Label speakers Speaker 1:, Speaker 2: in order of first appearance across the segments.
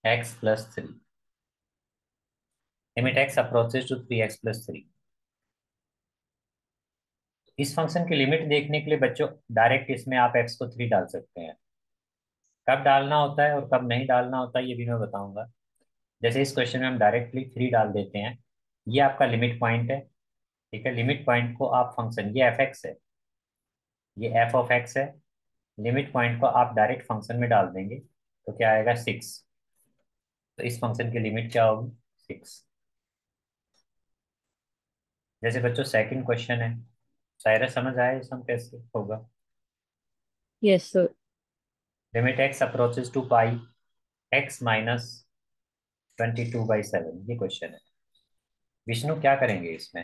Speaker 1: X plus three, limit x approaches to three x plus three. इस function की limit देखने के लिए बच्चों डायरेक्ट इसमें आप एक्स को थ्री डाल सकते हैं। कब डालना होता है और कब नहीं डालना होता है ये भी मैं बताऊंगा। जैसे इस क्वेश्चन में हम डायरेक्टली थ्री डाल देते हैं। ये आपका लिमिट पॉइंट है। ठीक है, लिमिट पॉइंट को आप फंक्शन, ये एफ एक्स है, ये एफ ऑफ एक्स है, लिमिट पॉइंट को आप डायरेक्ट फंक्शन में डाल देंगे तो क्या आएगा, सिक्स। तो इस फंक्शन की लिमिट क्या होगी, सिक्स। जैसे बच्चों सेकंड क्वेश्चन है, सायरा समझ आया इस हम कैसे होगा।
Speaker 2: Yes sir.
Speaker 1: Limit x approaches to pi x minus 22/7, ये क्वेश्चन है। विष्णु क्या करेंगे इसमें।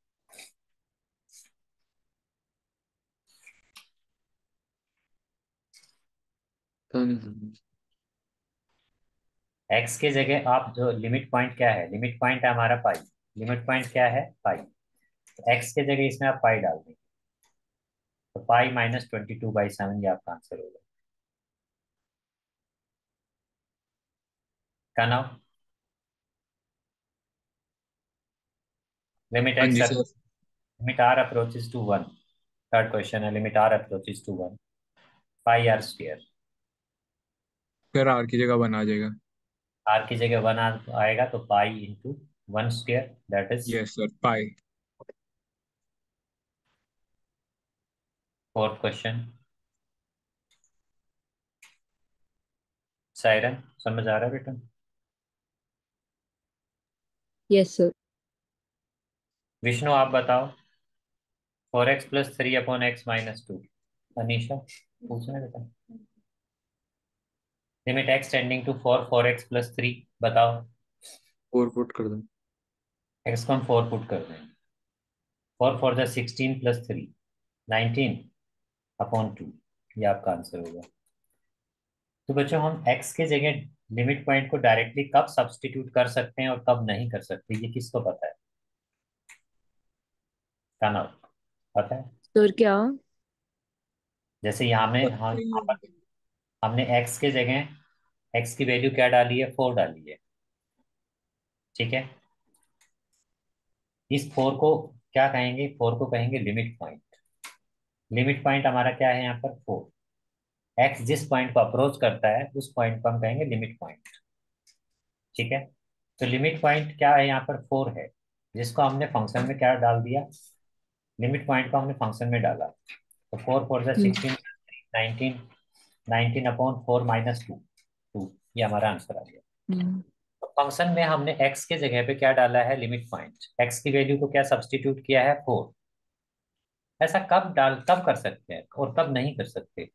Speaker 1: एक्स के जगह आप जो लिमिट पॉइंट क्या है, लिमिट पॉइंट है हमारा पाई, लिमिट पॉइंट क्या है पाई, तो एक्स के जगह इसमें आप पाई डाल देंगे तो पाई माइनस 22/7 ये आपका आंसर होगा। क्या नाउ, लिमिट
Speaker 3: हाँ
Speaker 1: एक्स,
Speaker 3: जी sir.
Speaker 1: Limit r approaches to one. Third question है, limit r approaches to one, pi r square.
Speaker 3: फिर आर की जगह बना आ जाएगा।
Speaker 1: आर की जगह वन आएगा तो pi into one square, that is
Speaker 3: yes sir, pi.
Speaker 1: Fourth question. सायरन समझ आ रहा है बेटा।
Speaker 2: Yes sir.
Speaker 1: विष्णु आप बताओ, 4x plus three upon x minus two. Anisha पूछना है बेटा। Limit x tending to four x plus three, बताओ।
Speaker 3: फोर पुट कर दो।
Speaker 1: एक्स को हम फोर पुट कर देंगे, फोर फोर जा 16 प्लस थ्री 19 अपॉन टू, ये आपका आंसर होगा। तो बच्चों हम एक्स के जगह लिमिट पॉइंट को डायरेक्टली कब सब्स्टिट्यूट कर सकते हैं और कब नहीं कर सकते, ये किसको पता है। क्या नाम, पता है।
Speaker 2: सर क्या?
Speaker 1: जैसे यहाँ में हम यहाँ पर हमने एक्स के जगह एक्स की वैल्यू क्या डाली है, फोर डाली है। ठीक है, इस फोर को क्या कहेंगे, फोर को कहेंगे लिमिट पॉइंट। लिमिट पॉइंट हमारा क्या है यहाँ पर, फोर। एक्स जिस पॉइंट को अप्रोच करता है उस पॉइंट को हम कहेंगे लिमिट पॉइंट। ठीक है, तो लिमिट पॉइंट क्या है यहाँ पर, फोर है, जिसको हमने फंक्शन में क्या डाल दिया, लिमिट पॉइंट को हमने फंक्शन में डाला। तो फोर फोर जा
Speaker 2: हम्म।
Speaker 1: 16, 19, 19 upon four minus two, two, ये हमारा आंसर आ गया।
Speaker 2: हम्म।
Speaker 1: तो फंक्शन में हमने एक्स के जगह पे क्या डाला है, लिमिट पॉइंट, एक्स की वैल्यू को क्या सब्सटीट्यूट किया है, फोर। ऐसा कब कर सकते हैं और कब नहीं कर सकते,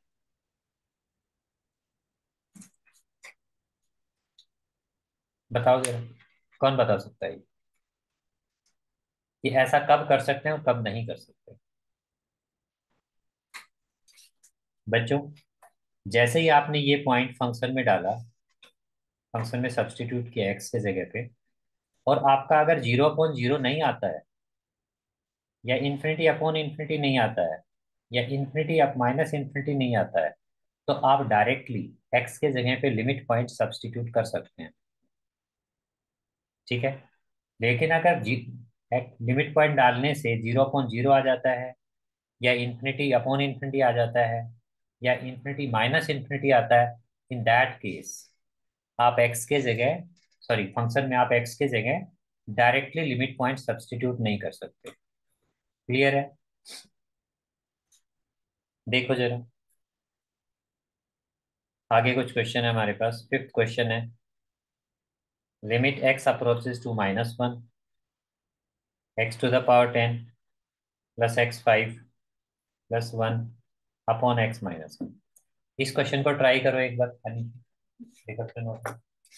Speaker 1: बताओ जरा, कौन बता सकता है कि ऐसा कब कर सकते हैं और कब नहीं कर सकते। बच्चों जैसे ही आपने ये पॉइंट फंक्शन में डाला, फंक्शन में सब्सटीट्यूट किया एक्स के जगह पे, और आपका अगर जीरो अपॉन जीरो नहीं आता है, या इन्फिनिटी अपॉन इन्फिनिटी नहीं आता है, या इन्फिनिटी अप माइनस इन्फिनिटी नहीं आता है, तो आप डायरेक्टली एक्स के जगह पे लिमिट पॉइंट सब्सटीट्यूट कर सकते हैं। ठीक है, लेकिन अगर लिमिट पॉइंट डालने से जीरो अपॉन जीरो आ जाता है, या इन्फिनिटी अपॉन इन्फिनिटी आ जाता है, या इन्फिनिटी माइनस इन्फिनिटी आता है, इन दैट केस आप एक्स के जगह, सॉरी फंक्शन में आप एक्स के जगह डायरेक्टली लिमिट पॉइंट सब्सटीट्यूट नहीं कर सकते। क्लियर है, देखो जरा आगे कुछ क्वेश्चन है हमारे पास। फिफ्थ क्वेश्चन है, limit x approaches to minus one, x to the power 10 plus x five plus one upon x minus one. इस क्वेश्चन को ट्राई करो एक बार, देखो अपने नोट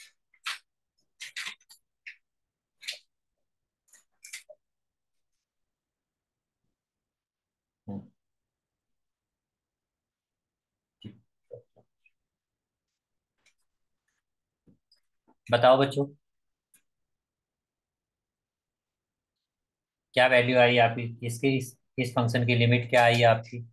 Speaker 1: में। बताओ बच्चों, क्या वैल्यू आई आपकी, इसकी इस फंक्शन की लिमिट क्या आई आपकी।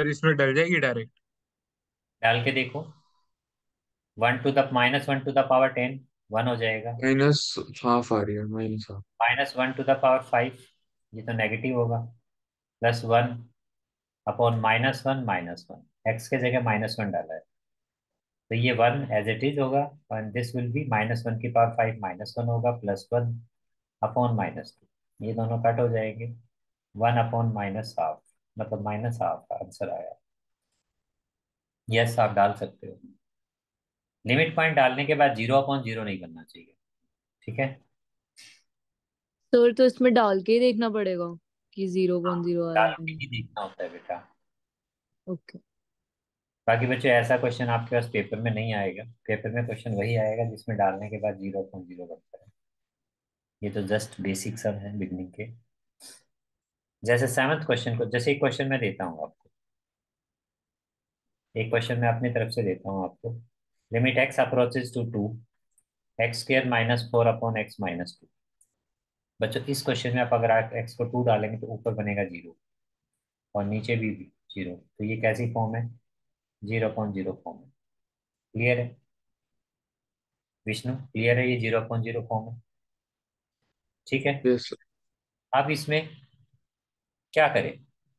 Speaker 3: सर इसमें डल जाएगी डायरेक्ट।
Speaker 1: डाल के देखो। 1 to the -1 to the power 10, 1 हो जाएगा।
Speaker 3: -½ आ रही है, -½
Speaker 1: -1 to the power 5, ये तो नेगेटिव होगा। +1 अपॉन -1 एक्स के जगह -1 डाला है, तो ये 1 एज इट इज होगा। एंड दिस विल बी -1 की पावर 5 -1 होगा, +1 अपॉन -2, ये दोनों कट हो जाएंगे। 1 अपॉन -½ मतलब -½ आंसर आया। यस, आप डाल सकते हो। लिमिट पॉइंट डालने के बाद 0/0 नहीं बनना चाहिए, ठीक है।
Speaker 2: सर तो इसमें डाल के ही देखना पड़ेगा कि जीरो
Speaker 1: हाँ,
Speaker 2: पॉइंट जीरो आ रहा
Speaker 1: डाल
Speaker 2: है या
Speaker 1: के
Speaker 2: नहीं।
Speaker 1: ही देखना होता है बेटा।
Speaker 2: ओके।
Speaker 1: बाकी बच्चों ऐसा क्वेश्चन आपके पास पेपर में नहीं आएगा। पेपर में क्वेश्चन वही आएगा जिसमें डालने के बाद 0/0 बनता है। ये तो जस्ट बेसिक सब है बिगनिंग के। जैसे सेवन्थ क्वेश्चन को, जैसे एक क्वेश्चन मैं देता हूँ आपको, एक क्वेश्चन मैं अपनी तरफ से देता हूँ आपको। Limit x approaches to 2, x² -4 upon x -2। बच्चों इस क्वेश्चन में आप अगर आप x को 2 डालेंगे तो ऊपर बनेगा 0 और नीचे भी 0, तो ये कैसी फॉर्म है? 0/0 फॉर्म है। क्लियर है विष्णु? क्लियर है, ये 0/0 फॉर्म है, ठीक है।
Speaker 3: Yes sir.
Speaker 1: अब इसमें क्या करें,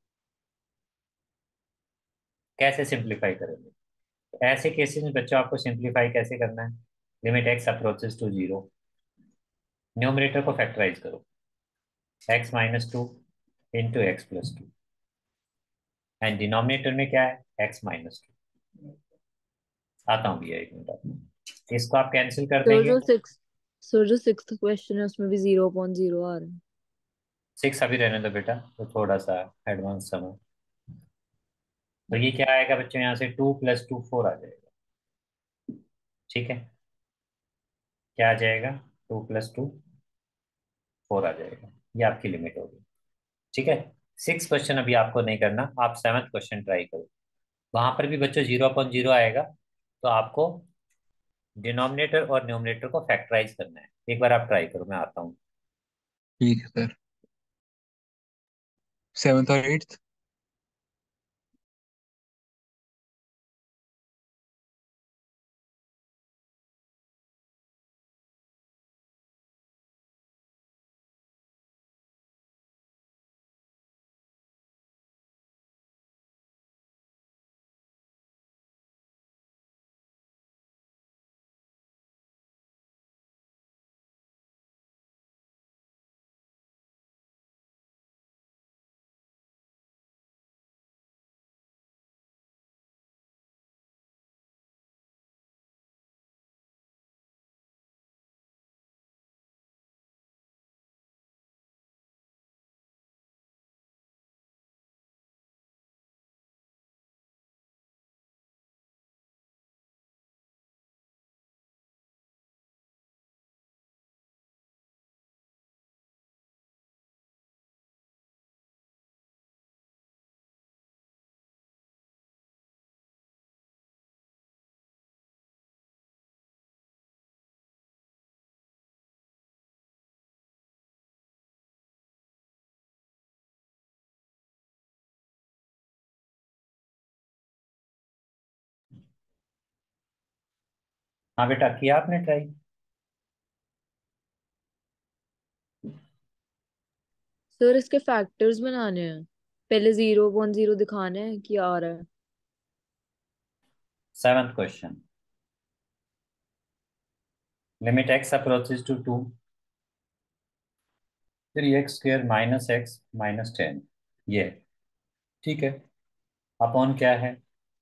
Speaker 1: कैसे सिंप्लीफाई करेंगे? तो ऐसे केसेस में बच्चों आपको सिंप्लीफाई कैसे करना है? Limit x approaches to 0, numerator को फैक्टराइज करो, x-2 into x+2, and denominator में क्या है? x-2। आता हूँ भैया, एक मिनट आपको। इसको आप कैंसिल कर
Speaker 2: सर
Speaker 1: देंगे।
Speaker 2: जो सिक्स सर जो सिक्स्थ क्वेश्चन है उसमें भी जीरो पॉइंट जीरो आ रहा है।
Speaker 1: 6 अभी रहने दो बेटा, तो थोड़ा सा एडवांस समय। तो ये क्या आएगा बच्चों, यहाँ से 2 + 2 4 आ जाएगा, ठीक है। क्या आ जाएगा? 2 + 2 4 आ जाएगा। ये आपकी लिमिट होगी, ठीक है। 6 क्वेश्चन अभी आपको नहीं करना, आप 7th क्वेश्चन ट्राई करो। वहां पर भी बच्चों 0/0 आएगा, तो आपको डिनोमिनेटर और न्यूमरेटर को फैक्टराइज करना है। एक बार आप ट्राई करो, मैं आता हूँ।
Speaker 3: ठीक है सर। 7th और 8th।
Speaker 1: हाँ बेटा, किया आपने ट्राई?
Speaker 2: सर इसके फैक्टर्स बनाने हैं, पहले जीरो पॉइंट जीरो दिखाने हैं कि आ रहा है।
Speaker 1: 7th question, limit x approaches to 2, 3x² -x -10, ये, ठीक है। अपॉन क्या है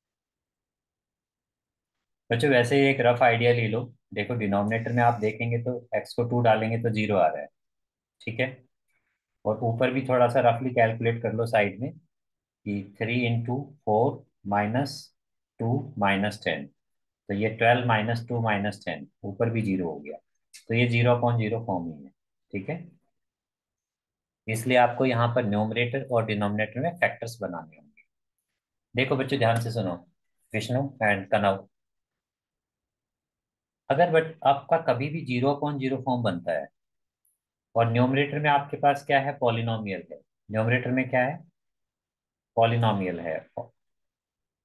Speaker 1: बच्चों? वैसे ही एक रफ आइडिया ले लो। देखो डिनोमिनेटर में आप देखेंगे तो x को 2 डालेंगे तो 0 आ रहा है, ठीक है। और ऊपर भी थोड़ा सा रफली कैलकुलेट कर लो साइड में, कि 3 × 4 -2 -10, तो ये 12 -2 -10, ऊपर भी 0 हो गया, तो ये 0/0 फॉर्म ही है, ठीक है। इसलिए आपको यहाँ पर न्यूमरेटर और डिनोमिनेटर में फैक्टर्स बनाने होंगे। देखो बच्चों ध्यान से सुनो, विष्णु एंड कनव, अगर बट आपका कभी भी 0/0 फॉर्म बनता है और न्यूमरेटर में आपके पास क्या है? पॉलिनोमियल है। न्यूमरेटर में क्या है? पॉलिनोमियल है।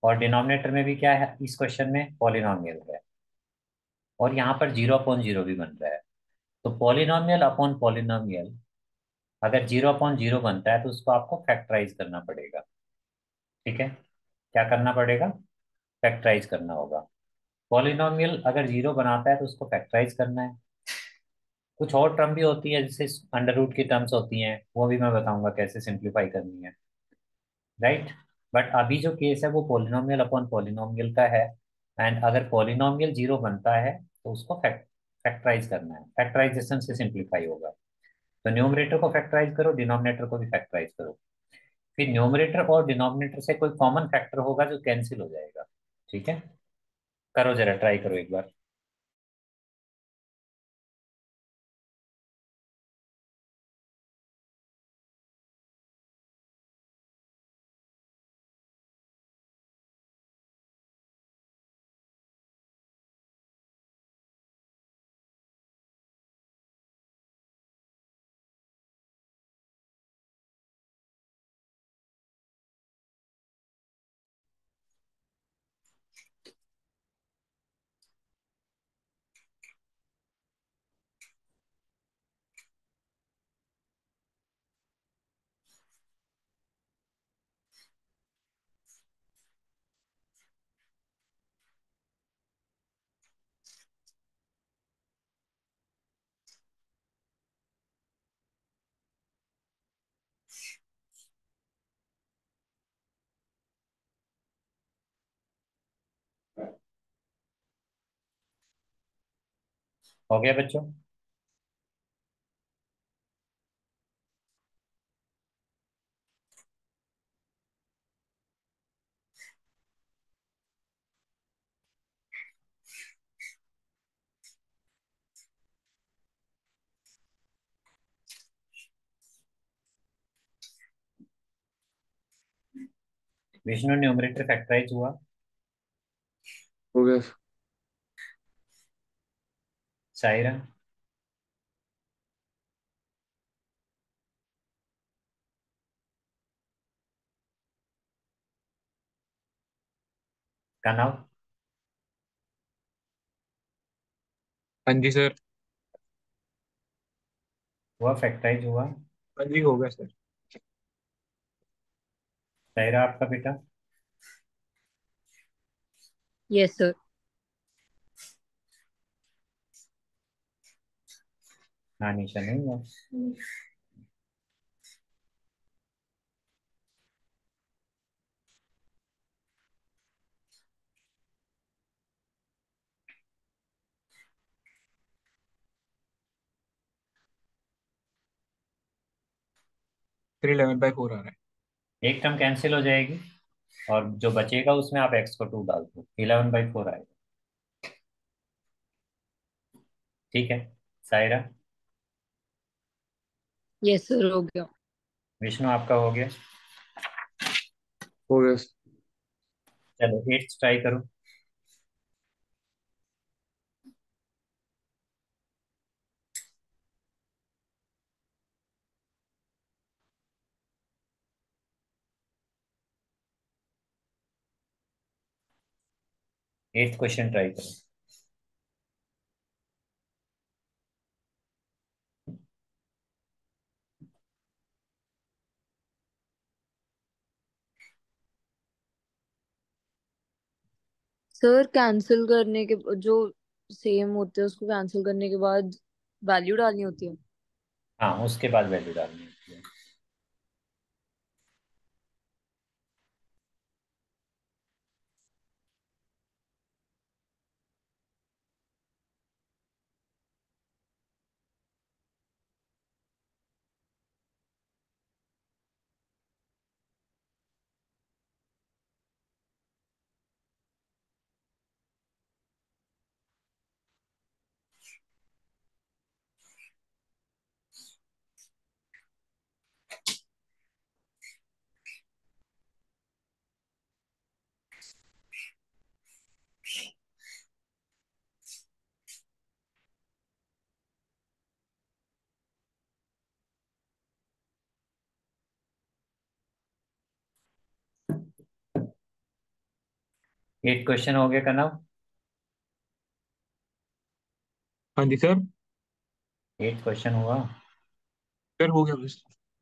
Speaker 1: और डिनोमिनेटर में भी क्या है इस क्वेश्चन में, पॉलिनॉमियल है। और यहाँ पर 0/0 भी बन रहा है। तो पॉलिनॉमियल अपॉन पॉलिनॉमियल, अगर 0/0 बनता है तो उसको आपको फैक्टराइज करना पड़ेगा। ठीक है, क्या करना पड़ेगा? फैक्टराइज करना होगा। पॉलिनॉमियल अगर 0 बनाता है तो उसको फैक्टराइज करना है। कुछ और टर्म भी होती है, जैसे अंडर रूट की टर्म्स होती हैं, वो भी मैं बताऊंगा कैसे सिंप्लीफाई करनी है। राइट। बट अभी जो केस है वो पॉलिनॉमियल अपॉन पॉलिनॉमियल का है। एंड अगर पॉलिनॉमियल 0 बनता है तो उसको फैक्टराइज करना है। फैक्टराइजेशन से सिंप्लीफाई होगा। तो न्यूमरेटर को फैक्टराइज करो, डिनोमिनेटर को भी फैक्टराइज करो। फिर न्यूमरेटर और डिनोमिनेटर से कोई कॉमन फैक्टर होगा जो कैंसिल हो जाएगा। ठीक है, करो जरा, ट्राई करो एक बार। हो गया बच्चों? विष्णु, न्यूमरेटर फैक्टराइज हुआ?
Speaker 3: हो गया।
Speaker 1: सायरा? कनव?
Speaker 3: हाँ जी सर।
Speaker 1: हुआ, फैक्टराइज हुआ?
Speaker 3: हाँ जी हो गया सर।
Speaker 1: सायरा आपका बेटा?
Speaker 2: Yes sir.
Speaker 1: हाँ, निशा नहीं हुआ।
Speaker 3: फिर 11/4 आ रहा है।
Speaker 1: एक टर्म कैंसिल हो जाएगी और जो बचेगा उसमें आप एक्स को 2 डाल दो, 11/4 आएगा। ठीक है। सायरा?
Speaker 2: यस सर हो गया।
Speaker 1: विष्णु आपका हो गया?
Speaker 3: हो गया।
Speaker 1: चलो 8 ट्राई करो। 8 क्वेश्चन ट्राई करो।
Speaker 2: सर कैंसिल करने के जो सेम होते हैं उसको कैंसिल करने के बाद वैल्यू डालनी होती है।
Speaker 1: हाँ, उसके बाद वैल्यू डालनी होती है। 8 क्वेश्चन हो गए कनव।
Speaker 3: हाँ जी सर।
Speaker 1: 8 क्वेश्चन हुआ।
Speaker 3: सर हो गया बस।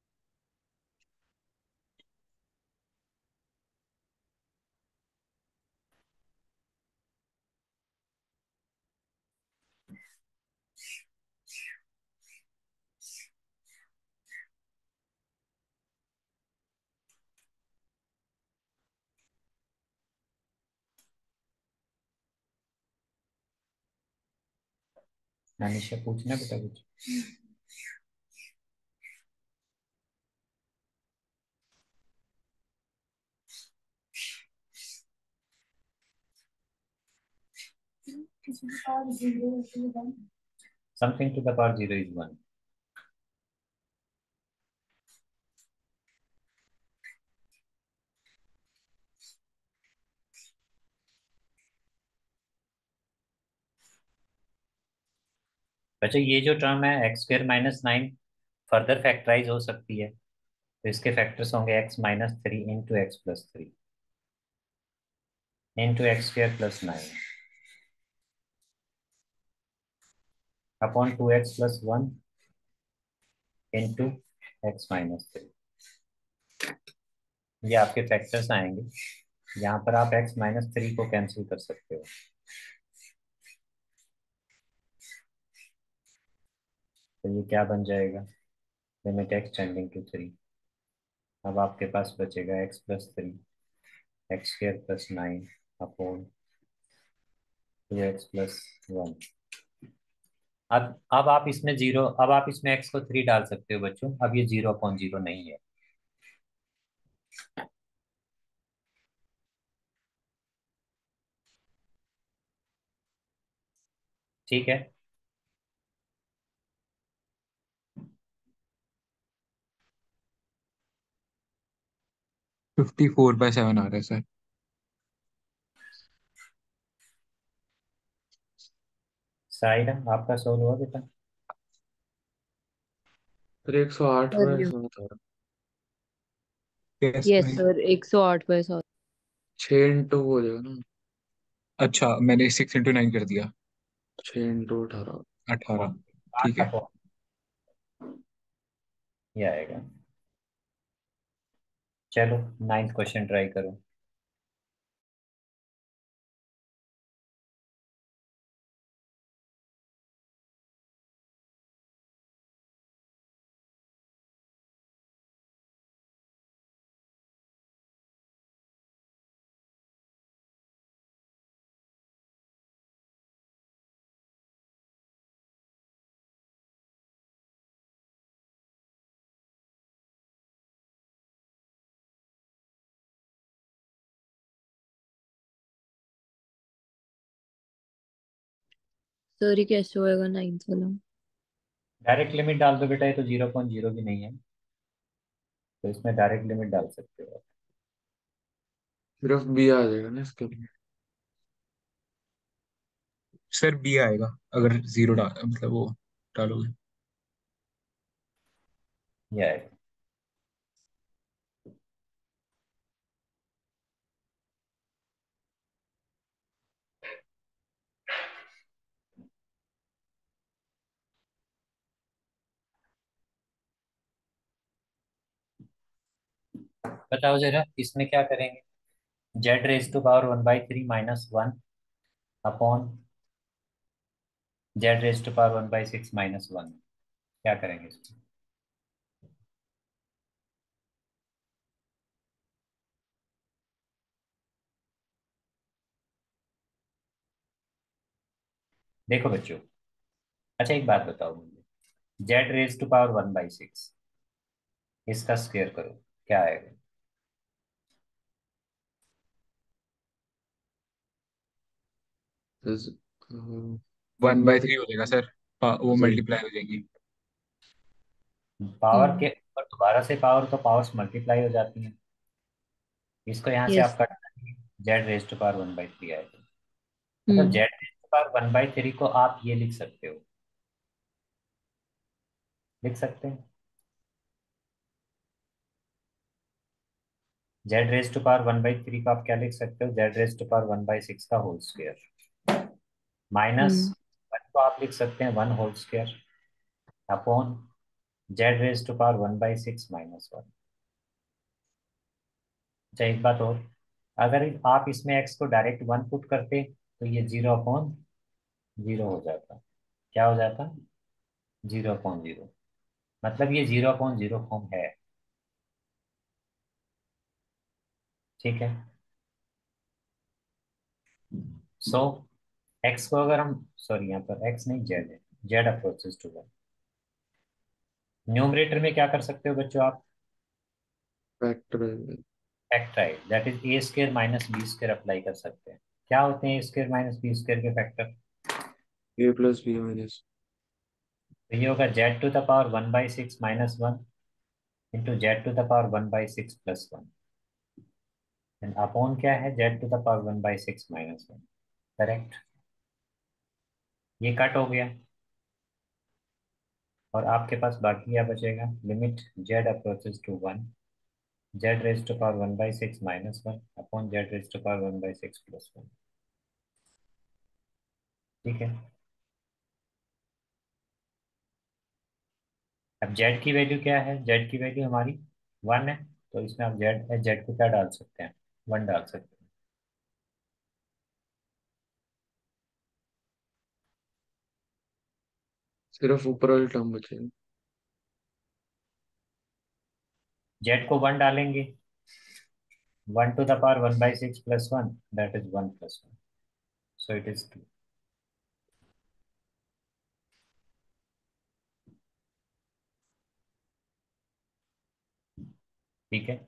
Speaker 1: अनिशा पूछना बेटा कुछ। Something to the power zero is one. बच्चों ये जो टर्म है x² - 9 फर्दर फैक्टराइज हो सकती है, तो इसके फैक्टर्स होंगे x-3 into x+3 into x² + 9 upon 2x+1 into x-3। ये आपके फैक्टर्स आएंगे। यहाँ पर आप x-3 को कैंसिल कर सकते हो, तो ये क्या बन जाएगा, लिमिट x टेंडिंग टू 3। अब आपके पास बचेगा x+3 x² + 9 अपॉन 2x+1। अब आप इसमें जीरो, अब आप इसमें x को 3 डाल सकते हो बच्चों, अब ये 0/0 नहीं है। ठीक है।
Speaker 3: 54/7 आ रहा है सर।
Speaker 1: साइड आपका सोल्व हुआ बेटा।
Speaker 3: सर 108
Speaker 2: सर
Speaker 3: बाय
Speaker 2: ये
Speaker 3: 7 आ रहा है। यस
Speaker 2: यस
Speaker 3: भाई।
Speaker 2: सर 108/7।
Speaker 3: 6 इंटू हो जाएगा ना। अच्छा मैंने 6 इंटू 9 कर दिया। 6 इंटू 18।
Speaker 1: हाँ,
Speaker 3: 18। ठीक
Speaker 1: 8
Speaker 3: है।
Speaker 1: अपॉन ये आएगा। चलो 9th क्वेश्चन ट्राई करो।
Speaker 2: सर ये कैसे होएगा 9th वाला?
Speaker 1: डायरेक्ट लिमिट डाल दो बेटा, ये तो 0/0 भी नहीं है, तो इसमें डायरेक्ट लिमिट डाल सकते हो।
Speaker 3: सिर्फ बी आ जाएगा ना इसके लिए। सर बी आएगा अगर जीरो डाल मतलब वो डालोगे।
Speaker 1: ये आएगा। बताओ जरा इसमें क्या करेंगे। z⁻⁻³ - 1 अपॉन z⁻⁻6 - 1 क्या करेंगे इसमें। देखो बच्चों, अच्छा एक बात बताओ मुझे, z⁻⁻1/6 इसका स्क्वायर करो, क्या आएगा।
Speaker 3: 1 बाय 3 हो जाएगा सर। वो
Speaker 2: जी।
Speaker 3: मल्टीप्लाई हो जाएगी।
Speaker 1: पावर
Speaker 2: हम्म।
Speaker 1: के ऊपर दोबारा से पावर, तो पावर्स मल्टीप्लाई हो जाती हैं। इसको यहाँ से
Speaker 2: यस।
Speaker 1: आप कट z⁻⁻1/3 आएगा। मतलब
Speaker 2: हम्म।
Speaker 1: z⁻1/3 को आप ये लिख सकते हो, लिख सकते हैं। जेड रेज टू पावर 1/3 को आप क्या लिख सकते हो, जेड रेज टू पावर 1/6 का होल स्क्वायर, माइनस
Speaker 2: हम्म।
Speaker 1: 1 को आप लिख सकते हैं 1 whole square upon z raise to power 1/6 - 1। अच्छा एक बात और, अगर आप इसमें एक्स को डायरेक्ट 1 पुट करते तो ये 0/0 हो जाता। क्या हो जाता? 0/0। मतलब ये 0/0 फॉर्म है। ठीक है। सो एक्स को अगर हम, सॉरी यहाँ पर एक्स नहीं जेड है, जेड अप्रोचेस टू 1। न्यूमरेटर में क्या कर सकते हो बच्चों आप?
Speaker 3: Factorise.
Speaker 1: Factorise, that is a square minus b square apply कर सकते हैं। क्या होते हैं a square minus b square के factor?
Speaker 3: A plus b minus.
Speaker 1: तो ये होगा z to the power 1/6 - 1 into z to the power 1/6 + 1। And upon क्या है, z to the power 1/6 - 1। Correct. ये कट हो गया और आपके पास बाकी क्या बचेगा, limit z approaches to 1, z raise to power 1/6 - 1 upon z raise to power 1/6 + 1। ठीक है। अब जेड की वैल्यू क्या है, जेड की वैल्यू हमारी 1 है, तो इसमें आप जेड जेड को क्या डाल सकते हैं, 1 डाल सकते हैं।
Speaker 3: सिर्फ ऊपर वाली टर्म बचेगी।
Speaker 1: जेड को 1 डालेंगे, 1 to the power 1/6 + 1, that is 1 + 1, so it is 2। ठीक है।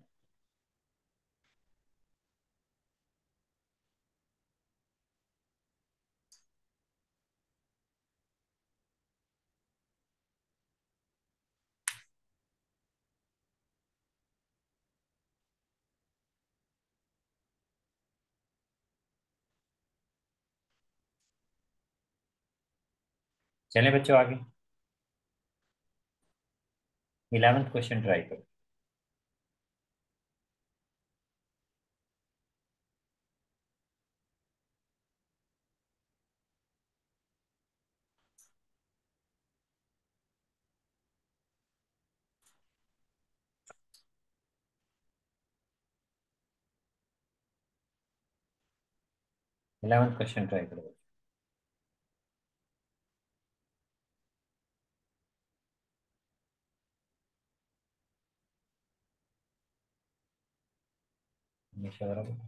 Speaker 1: चलें बच्चों आगे, 11th क्वेश्चन ट्राई करो। 11th क्वेश्चन ट्राई करो। हमेशा बराबर।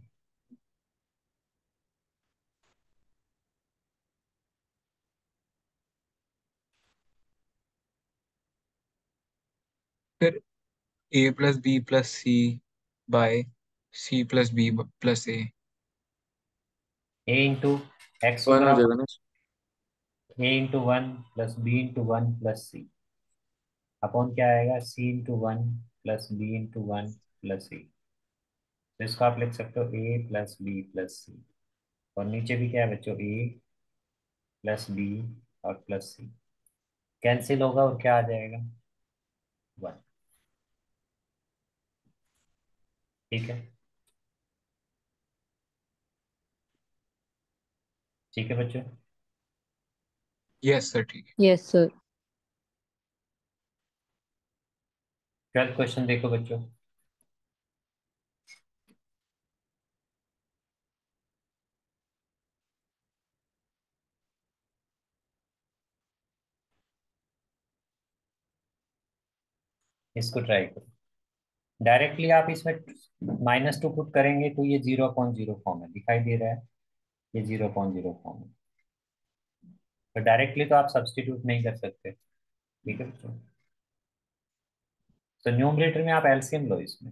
Speaker 3: फिर a plus b plus c by c plus b plus a.
Speaker 1: A into x को
Speaker 3: 1
Speaker 1: अगर
Speaker 3: हो
Speaker 1: आप,
Speaker 3: जाएगा ना।
Speaker 1: A × 1 + B × 1 + C अपॉन क्या आएगा, C × 1 + B × 1 + C। तो इसको आप लिख सकते हो A + B + C, और नीचे भी क्या है बच्चों, A + B और +C कैंसिल होगा और क्या आ जाएगा, 1। ठीक है। ठीक है बच्चों।
Speaker 3: यस सर ठीक है।
Speaker 2: Yes sir.
Speaker 1: 12th क्वेश्चन देखो बच्चों। इसको ट्राई करो, डायरेक्टली आप इसमें -2 पुट करेंगे तो ये 0/0 फॉर्म है, दिखाई दे रहा है, ये 0/0 फॉर्म है। तो डायरेक्टली तो आप सब्सटीट्यूट नहीं कर सकते। ठीक है बच्चों। तो न्यूमरेटर में आप एलसीएम लो इसमें,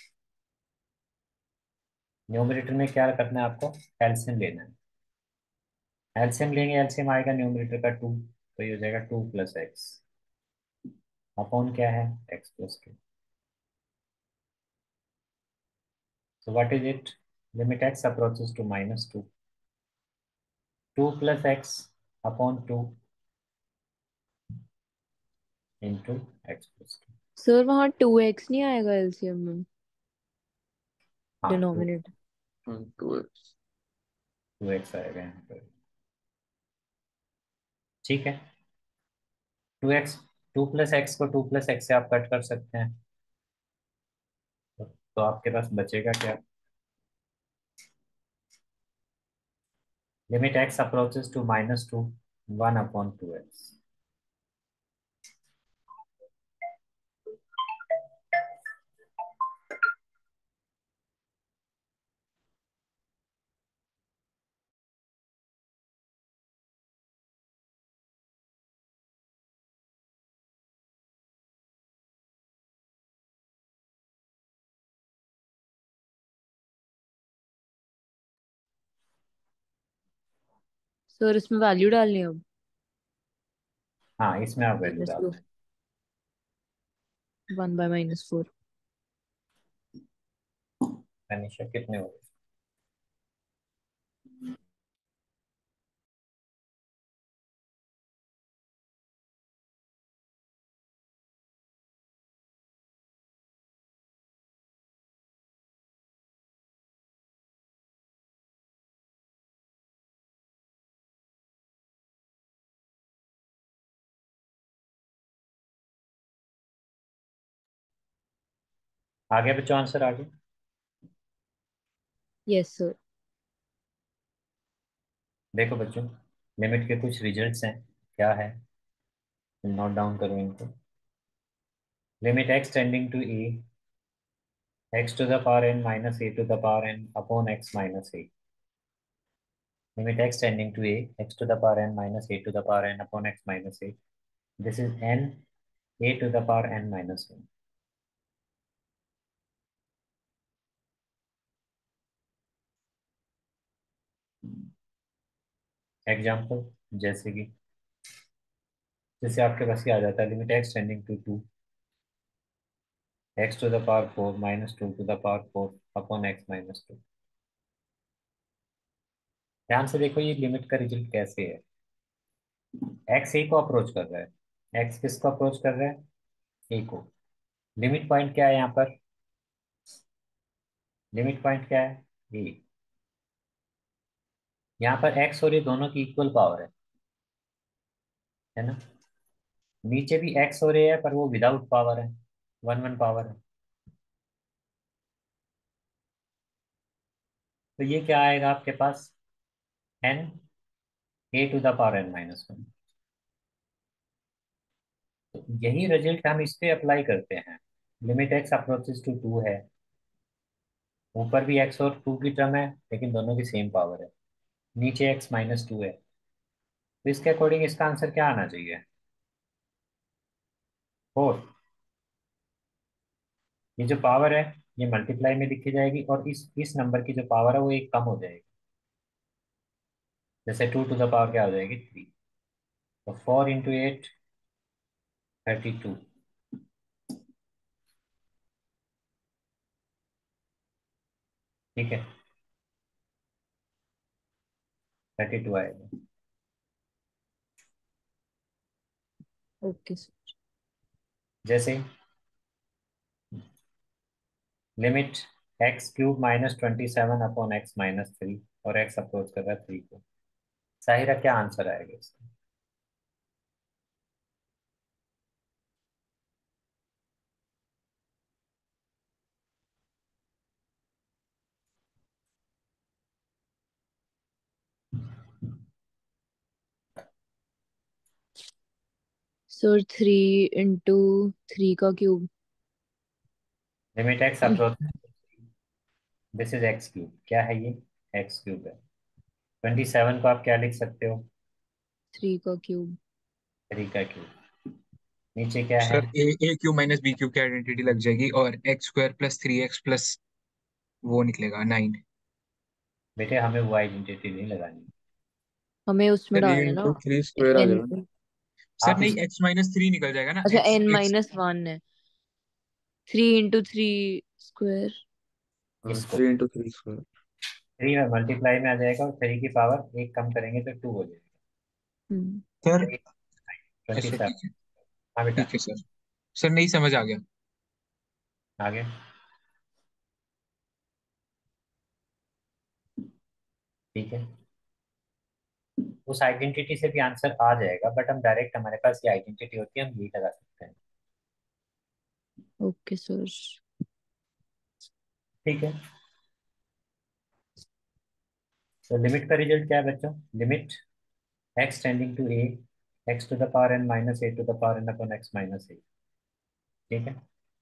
Speaker 1: न्यूमरेटर में क्या करना है आपको, एलसीएम लेना है। एलसीएम लेंगे, एलसीएम आएगा न्यूमरेटर का 2, तो ये हो जाएगा 2 + x अपॉन क्या है, x + 2। So what is it, limit x approaches to -2, 2 + x upon 2 into x + 2।
Speaker 2: Sir वहाँ 2x नहीं आएगा एलसीएम में?
Speaker 1: हाँ
Speaker 2: डिनोमिनेटर।
Speaker 3: 2x।
Speaker 1: 2x आएगा यहाँ पर। ठीक है, 2x, 2 + x को 2 + x से आप कट कर सकते हैं। तो आपके पास बचेगा क्या? Limit x approaches to -2, 1/2x।
Speaker 2: Sir इसमें वैल्यू डालनी है अब।
Speaker 1: हाँ, इसमें आप वैल्यू
Speaker 2: माइनस
Speaker 1: डाल
Speaker 2: टू,
Speaker 1: दें।
Speaker 2: 1/-4।
Speaker 1: अनिशा कितने हो? आगे बच्चों, आंसर आगे।
Speaker 2: Yes sir.
Speaker 1: देखो बच्चों, लिमिट के कुछ रिजल्ट्स हैं। क्या है? नोट डाउन करो इनको। Limit x tending to a, x⁴ (a⁻n - a⁴n/x - a). Limit x tending to a, x⁴ (a⁻n - a⁴n/x - a). This is n a⁴n - 1। Example, जैसे कि जैसे आपके पास ही आ जाता है, limit x tending to 2, x⁴ (2⁴) ध्यान से देखो ये लिमिट का रिजल्ट कैसे है। x a को अप्रोच कर रहा है। x किसको अप्रोच कर रहा है? a को। लिमिट पॉइंट क्या है यहाँ पर? लिमिट पॉइंट क्या है? a। यहाँ पर x और ये दोनों की इक्वल पावर है ना। नीचे भी x और a है, पर वो विदाउट पावर है, 1 1 पावर है। तो ये क्या आएगा आपके पास? n a⁴n - 1। तो यही रिजल्ट हम इस पे अप्लाई करते हैं। लिमिट x अप्रोचेस टू 2 है, ऊपर भी x और 2 की टर्म है, लेकिन दोनों की सेम पावर है। नीचे x - 2 है, तो इसके अकॉर्डिंग इसका आंसर क्या आना चाहिए? 4। ये जो पावर है, ये मल्टीप्लाई में लिखी जाएगी, और इस नंबर की जो पावर है वो एक कम हो जाएगी। जैसे 2 क्या हो जाएगी? 3। तो 4 × 8 32। ठीक है, 32 आएगा।
Speaker 2: Okay sir.
Speaker 1: जैसे लिमिट x³ - 27/x - 3, और x अप्रोच कर रहा है 3 को। साहिरा, क्या आंसर आएगा इसका?
Speaker 2: सर 3 × 3 का cube.
Speaker 1: Limit x approach, this is x³ क्या है ये? x³ है। 27 को आप क्या लिख सकते हो?
Speaker 2: 3 का क्यूब।
Speaker 1: 3 का क्यूब। नीचे क्या है?
Speaker 3: Sir a cube minus b cube की आइडेंटिटी लग जाएगी और x² + 3x+ वो निकलेगा 9।
Speaker 1: बेटे, हमें वो आइडेंटिटी नहीं लगानी।
Speaker 2: हमें उसमें
Speaker 3: थ्री
Speaker 2: डालना है
Speaker 3: इंटू
Speaker 2: ना।
Speaker 3: थ्री स्क्वायर आ
Speaker 2: एन।
Speaker 3: जाएगा। सर
Speaker 1: आप
Speaker 3: नहीं,
Speaker 1: इस
Speaker 3: x - 3 निकल जाएगा ना,
Speaker 2: अच्छा
Speaker 3: x x।
Speaker 2: n-1 है। 3 × 3 स्क्वायर।
Speaker 3: हाँ,
Speaker 1: इसको
Speaker 3: 3 × 3 स्क्वायर।
Speaker 1: 3 में मल्टीप्लाई में आ जाएगा, और 3 की पावर एक कम करेंगे तो 2 हो जाएगा।
Speaker 2: हम्म।
Speaker 3: सर
Speaker 1: 27।
Speaker 3: अच्छा, ठीक है।
Speaker 1: हाँ बेटा,
Speaker 3: ठीक है सर। सर नहीं समझ आ गया।
Speaker 1: आगे। ठीक है, उस आइडेंटिटी से भी आंसर आ जाएगा, बट हम डायरेक्ट, हमारे पास ये आइडेंटिटी होती है, हम यही लगा सकते हैं।
Speaker 2: Okay sir.
Speaker 1: ठीक है, तो लिमिट का रिजल्ट क्या है बच्चों? Limit x tending to a, x to the power n minus a to the power n upon x minus a। ठीक है,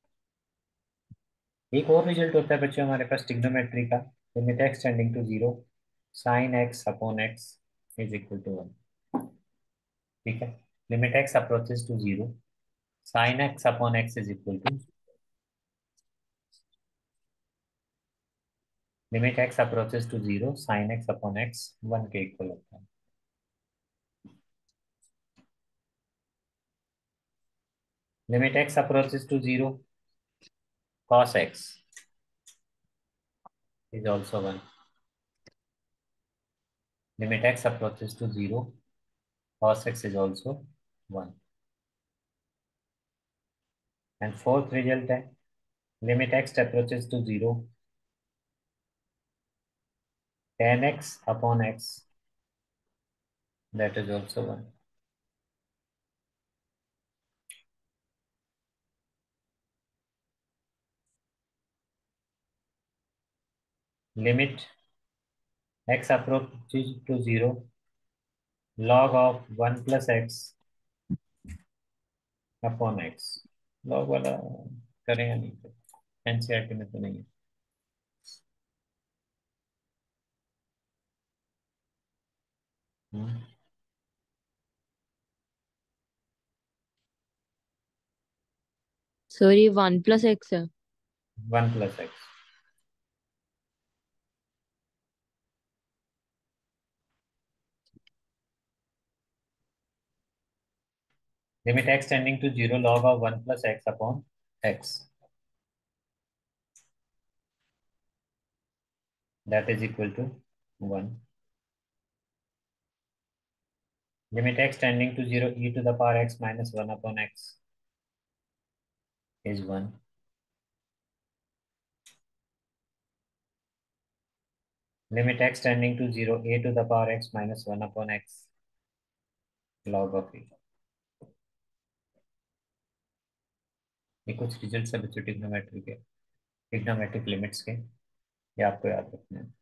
Speaker 1: एक और रिजल्ट होता है बच्चों हमारे पास ट्रिग्नोमेट्री का, limit x tending to 0 sine x upon x is equal to 1। ठीक है, limit x approaches to 0 sine x upon x is equal to, limit x approaches to 0 sine x upon x 1 के equal होता है। Limit x approaches to 0 cos x is also 1. Limit x approaches to 0 cos x is also 1. And fourth result है, limit x approaches to 0 tan x upon x, that is also 1. Limit x approaches to 0 log of 1 plus x upon x. log वाला करें या नहीं करें, NCERT में तो नहीं है।
Speaker 2: सर ये 1 + x है।
Speaker 1: 1 plus x, limit x tending to 0 log of 1 plus x upon x, that is equal to 1. Limit x tending to 0 e to the power x minus 1 upon x is 1. Limit x tending to 0 a to the power x minus 1 upon x log of e. ये कुछ result है बच्चों trigonometry के, trigonometric limits के, ये आपको याद रखना है।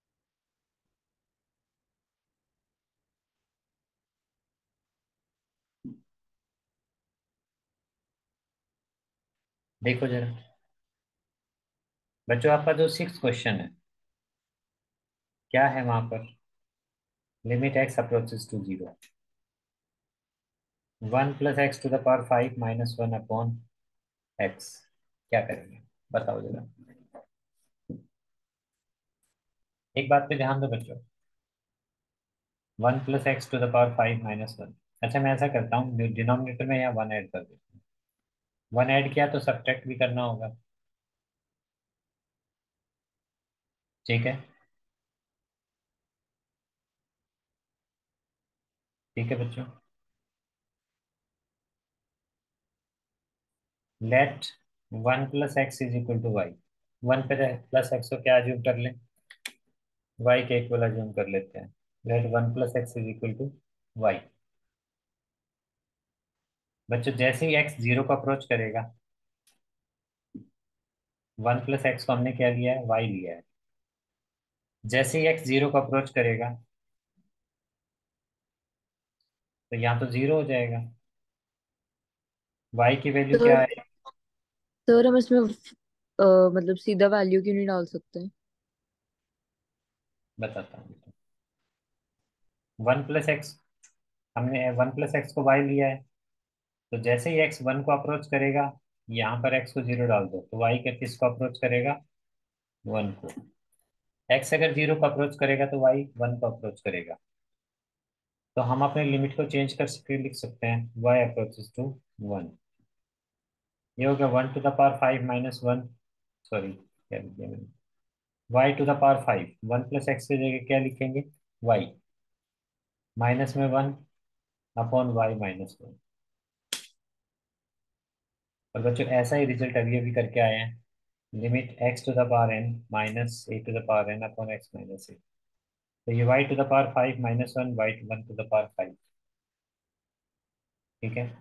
Speaker 1: देखो जरा बच्चों, आपका जो 6th क्वेश्चन है, क्या है वहां पर? Limit x approaches to 0 1 plus x to the power 5 minus 1 upon x, क्या करेंगे बताओ जरा। एक बात पे ध्यान दो बच्चों, 1 plus x to the power 5 minus 1। अच्छा मैं ऐसा करता हूँ, डिनोमिनेटर में यहाँ 1 ऐड कर देता हूँ। 1 ऐड किया तो सब्ट्रैक्ट भी करना होगा। ठीक है, ठीक है बच्चों, let 1 plus x is equal to y. 1 plus x को क्या अज्यूम कर लें? y के इक्वल अज्यूम कर लेते हैं। Let 1 plus x is equal to y. बच्चों जैसे ही x 0 को अप्रोच करेगा, 1 plus x को हमने क्या लिया है? y लिया है। जैसे ही x 0 को अप्रोच करेगा तो यहाँ तो 0 हो जाएगा। y की वैल्यू क्या
Speaker 2: सर
Speaker 1: है?
Speaker 2: सर हम इसमें मतलब सीधा वैल्यू क्यों नहीं डाल सकते?
Speaker 1: बताता हूँ। 1 plus x, हमने 1 plus x को y लिया है, तो जैसे ही x 1 को अप्रोच करेगा, यहाँ पर x को 0 डाल दो, तो y के किसको अप्रोच करेगा? 1 को। x अगर 0 को अप्रोच करेगा तो y 1 को अप्रोच करेगा। तो हम अपने लिमिट को चेंज कर सकते, लिख सकते हैं y अप्रोचेस टू 1। ये हो गया 1 to the power 5 minus 1, sorry क्या लिख दिया मैंने, y to the power 5, 1 plus x की जगह क्या लिखेंगे? y माइनस में 1 अपॉन y माइनस 1। और बच्चों ऐसा ही रिजल्ट अभी अभी करके आए हैं, limit x to the power n minus a to the power n upon x minus a। तो ये y to the power 5 minus one, y one to the power 5। ठीक है,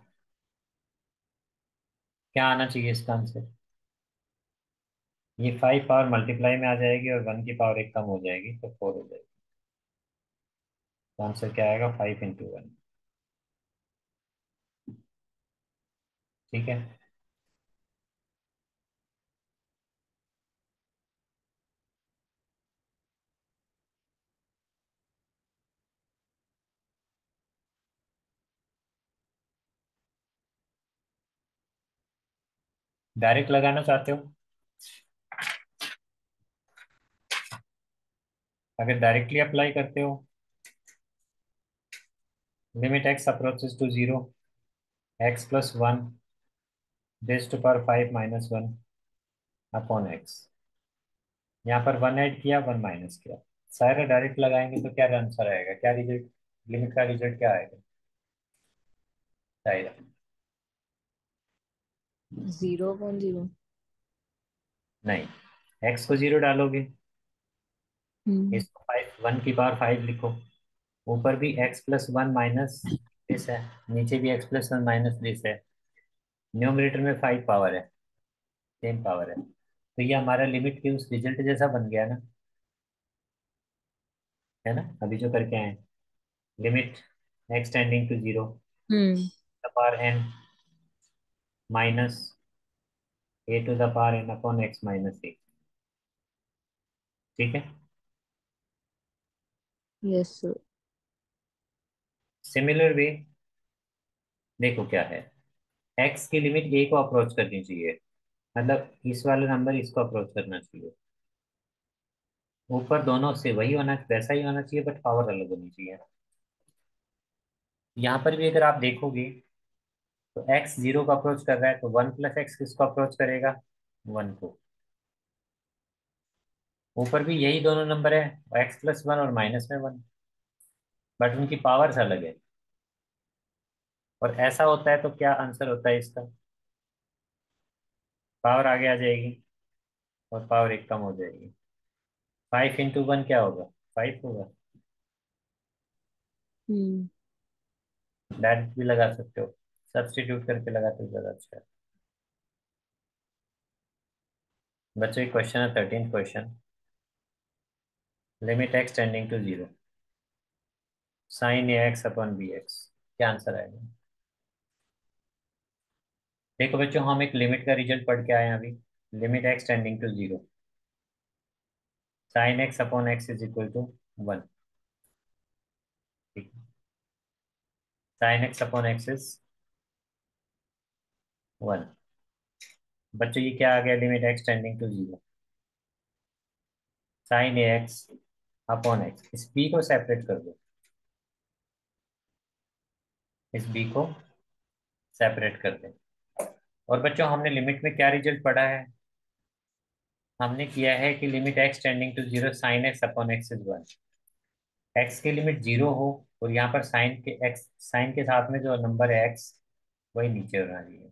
Speaker 1: क्या आना चाहिए इसका आंसर? ये 5 पावर मल्टीप्लाई में आ जाएगी और 1 की पावर एक कम हो जाएगी तो 4 हो जाएगी। तो आंसर क्या आएगा? 5 × 1। ठीक है, डायरेक्ट लगाना चाहते हो? अगर डायरेक्टली अप्लाई करते हो, limit x approaches to 0, x+1 raise to power 5 minus one upon x। यहाँ पर 1 ऐड किया, 1 माइनस किया। सारे डायरेक्ट लगाएंगे तो क्या आंसर आएगा? क्या रिजल्ट, लिमिट का रिजल्ट क्या आएगा? आएगा
Speaker 2: 0.0।
Speaker 1: नहीं, x को 0 डालोगे,
Speaker 2: हम्म।
Speaker 1: इसको 1 की पावर 5 लिखो। ऊपर भी x+1 माइनस दिस है, नीचे भी x+1 माइनस दिस है। न्यूमरेटर में 5 पावर है, सेम पावर है, तो ये हमारा लिमिट के उस रिजल्ट जैसा बन गया ना, है ना? अभी जो करके आए, limit x tending to 0
Speaker 2: hmm.
Speaker 1: The power n minus a to the power n upon x minus a। ठीक है,
Speaker 2: यस सर।
Speaker 1: सिमिलर वे देखो क्या है, x की लिमिट a को अप्रोच करनी चाहिए, मतलब इस वाले नंबर इसको अप्रोच करना चाहिए। ऊपर दोनों से वही होना, वैसा ही होना चाहिए, बट पावर अलग होनी चाहिए। यहाँ पर भी अगर आप देखोगे तो x 0 को अप्रोच कर रहा है, तो 1+x किसको अप्रोच करेगा? 1 को। ऊपर भी यही दोनों नंबर है, x+1 और माइनस में 1, बट उनकी पावर्स अलग है। और ऐसा होता है तो क्या आंसर होता है इसका? पावर आगे आ जाएगी और पावर एक कम हो जाएगी। 5 × 1 क्या होगा? 5 होगा।
Speaker 2: हम्म।
Speaker 1: डायरेक्ट भी लगा सकते हो, सब्स्टिट्यूट करके लगाते हो ज़्यादा अच्छा है। बच्चों एक क्वेश्चन है, 13th question. Limit x tending to 0 sine a x upon b x, क्या आंसर आएगा? देखो बच्चों, हम एक लिमिट का रिजल्ट पढ़ के आए हैं अभी। Limit x tending to 0 sine x upon x is equal to 1। ठीक है, sine x upon x is 1। बच्चों ये क्या आ गया? Limit x tending to 0 sine a x upon x. इस b को सेपरेट कर दो, इस b को सेपरेट कर दें। और बच्चों हमने लिमिट में क्या रिजल्ट पढ़ा है? हमने किया है कि limit x tending to 0 sine x upon x is 1। X की लिमिट 0 हो और यहाँ पर साइन के साथ में जो नंबर है x, वही नीचे होना चाहिए।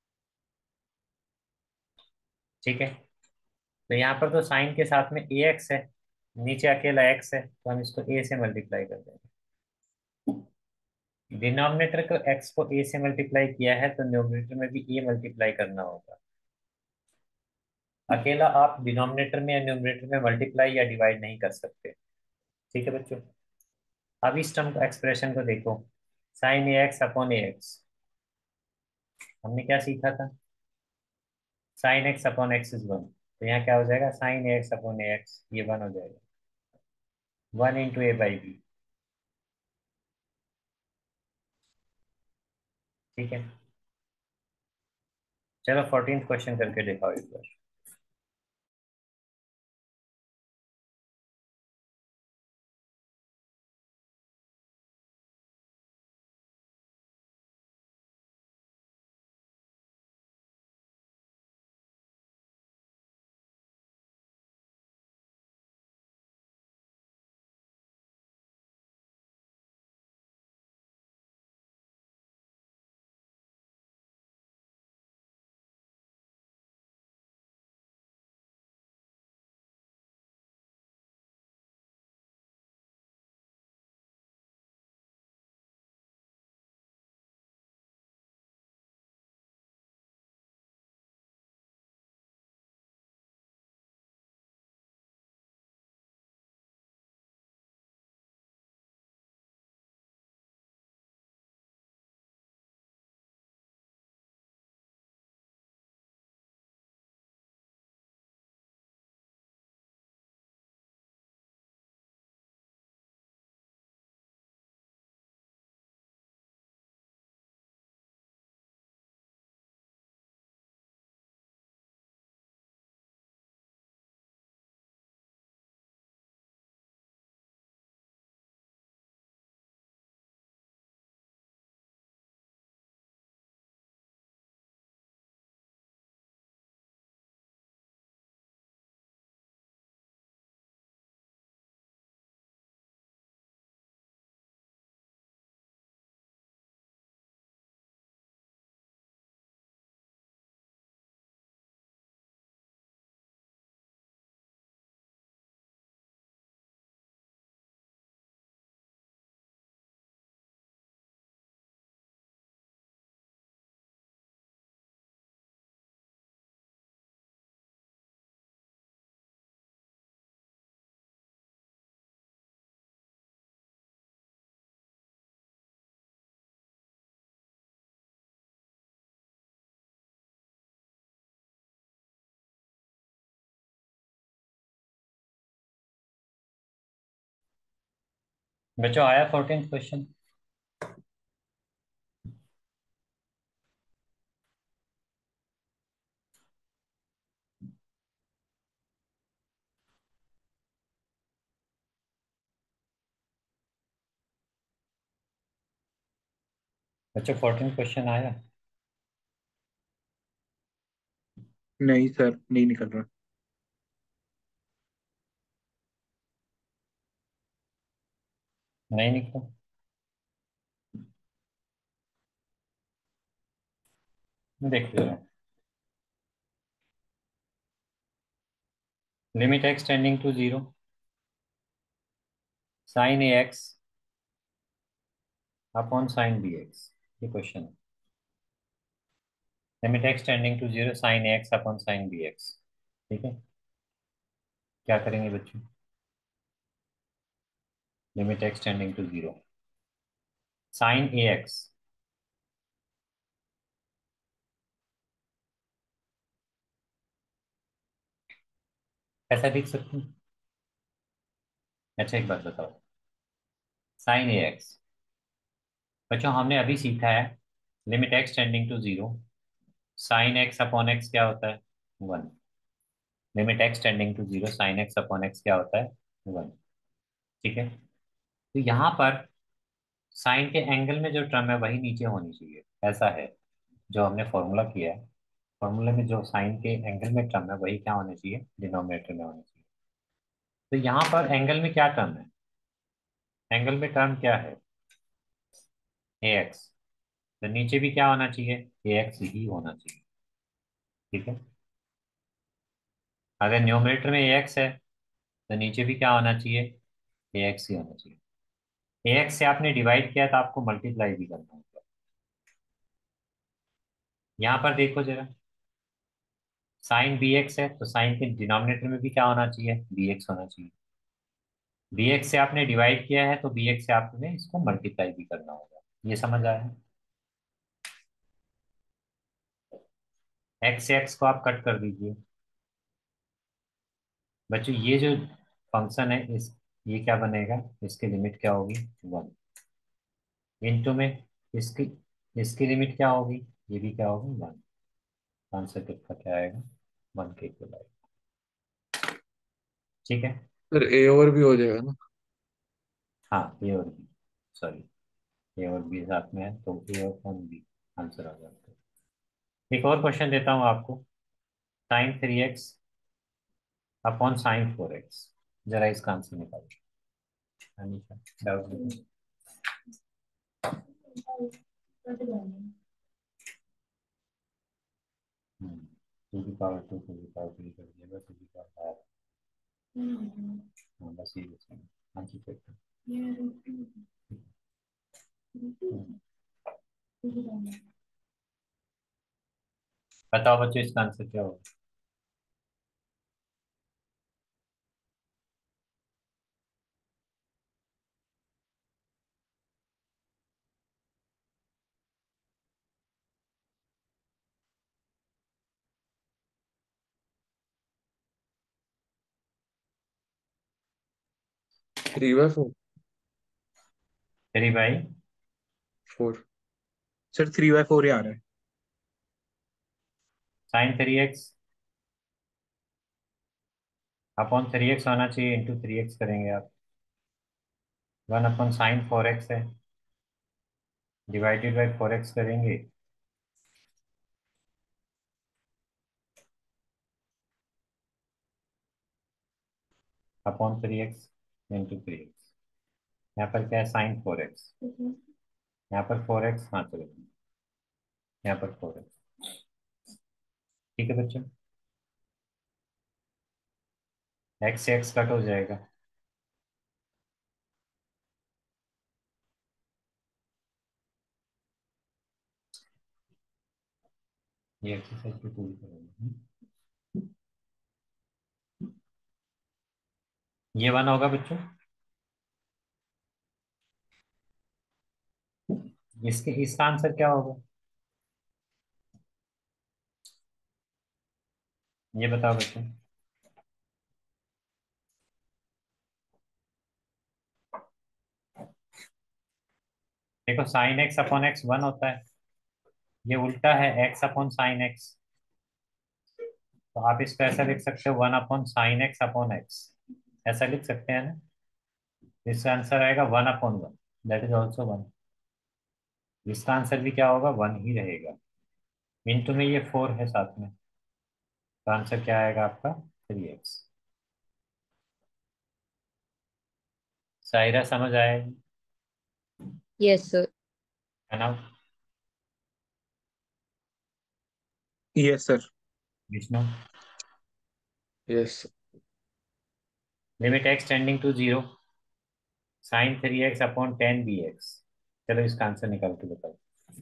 Speaker 1: ठीक है, तो यहाँ पर तो साइन के साथ में ए एक्स है, नीचे अकेला x है, तो हम इसको a से मल्टीप्लाई कर देंगे। डिनोमिनेटर को x को a से मल्टीप्लाई किया है, तो न्यूमरेटर में भी a मल्टीप्लाई करना होगा। अकेला आप डिनोमिनेटर में या न्यूमरेटर में मल्टीप्लाई या डिवाइड नहीं कर सकते। ठीक है बच्चों, अब इस टर्म एक्सप्रेशन को देखो, sine a x upon a x. हमने क्या सीखा था? Sine x upon x is 1, तो यहाँ क्या हो जाएगा? Sine a x upon a x, ये 1 हो जाएगा। 1 × a/b। ठीक है, चलो 14th क्वेश्चन करके दिखाओ एक बार। बच्चों आया 14th क्वेश्चन? बच्चों 14th क्वेश्चन आया?
Speaker 3: नहीं सर, नहीं निकल रहा।
Speaker 1: नहीं निकला? देख लो। Limit x tending to zero, sine a x upon sine b x, ये क्वेश्चन है। Limit x tending to zero, sine a x upon sine b x. ठीक है, क्या करेंगे बच्चों? Limit x tending to zero, sine a x, ऐसा लिख सकते हैं? अच्छा एक बात बताओ, साइन ए एक्स, बच्चों हमने अभी सीखा है limit x tending to zero, sine x upon x क्या होता है? One. Limit x tending to zero, sine x upon x क्या होता है? वन। ठीक है, तो यहाँ पर साइन के एंगल में जो टर्म है वही नीचे होनी चाहिए, ऐसा है जो हमने फॉर्मूला किया है। फॉर्मूले में जो साइन के एंगल में टर्म है वही क्या होना चाहिए? डिनोमिनेटर में होना चाहिए। तो यहाँ पर एंगल में क्या टर्म है? एंगल में टर्म क्या है? A x. तो नीचे भी क्या होना चाहिए? ए एक्स ही होना चाहिए। ठीक है, अगर न्यूमरेटर में ए एक्स है तो नीचे भी क्या होना चाहिए? ए एक्स ही होना चाहिए। ए एक्स से आपने डिवाइड किया तो आपको मल्टीप्लाई भी करना होगा। यहाँ पर देखो जरा, साइन बी एक्स है तो साइन के डिनोमिनेटर में भी क्या होना चाहिए? बी एक्स होना चाहिए। बी एक्स से आपने डिवाइड किया है तो बी एक्स से आपने इसको मल्टीप्लाई भी करना होगा। ये समझ आया? एक्स से एक्स को आप कट कर दीजिए। बच्चों ये जो फंक्शन है इस, ये क्या बनेगा? इसकी लिमिट क्या होगी? वन। इनटू में इसकी इसकी लिमिट क्या होगी? ये भी क्या होगी? वन। आंसर कितना क्या आएगा? वन के इक्वल आएगा। ठीक है,
Speaker 3: सर ए और भी हो जाएगा ना?
Speaker 1: हाँ ए और बी, सॉरी, ए और बी साथ में है तो ए और वन बी आंसर आ जाता है। एक और क्वेश्चन देता हूँ आपको, sine three x upon sine four x, जरा इसका आंसर निकालिए। अनीशा, डाउट बताओ। टू की पावर टू की पावर थ्री कर दिया, बस टू की पावर फाइव। हाँ बस ये बचा, आंसर चेक कर। बताओ बच्चों इसका आंसर क्या होगा?
Speaker 3: Three by four.
Speaker 1: तेरी भाई,
Speaker 3: four. Sir three by four ही आ रहा है।
Speaker 1: Sine three x upon three x होना चाहिए, इंटू थ्री एक्स करेंगे आप। One upon sine four x है, डिवाइडेड बाई फोर एक्स करेंगे, upon three x into three x. यहाँ पर क्या है? साइन फोर एक्स, यहाँ पर फोर एक्स, हाँ चलो, यहाँ पर फोर एक्स। ठीक है बच्चों, एक्स से एक्स कट हो जाएगा। ये एक्सरसाइज भी पूरी करेंगे। ये वन होगा बच्चों, इसके इसका आंसर क्या होगा? ये बताओ बच्चों। देखो साइन एक्स अपॉन एक्स 1 होता है, ये उल्टा है एक्स अपॉन साइन एक्स। तो आप इसको ऐसा लिख सकते हो 1/sin x/x, ऐसा लिख सकते हैं ना। इसका आंसर आएगा 1/1, दैट इज ऑल्सो 1। इसका आंसर भी क्या होगा, 1 ही रहेगा। इंटू में ये 4 है साथ में, तो आंसर क्या आएगा आपका 3x। सायरा समझ आएगी,
Speaker 2: यस सर।
Speaker 1: है ना।
Speaker 3: Yes sir.
Speaker 1: Vishnu,
Speaker 3: yes.
Speaker 1: Limit x tending to 0, sin 3x/10 bx। चलो इसका आंसर निकाल के बताओ।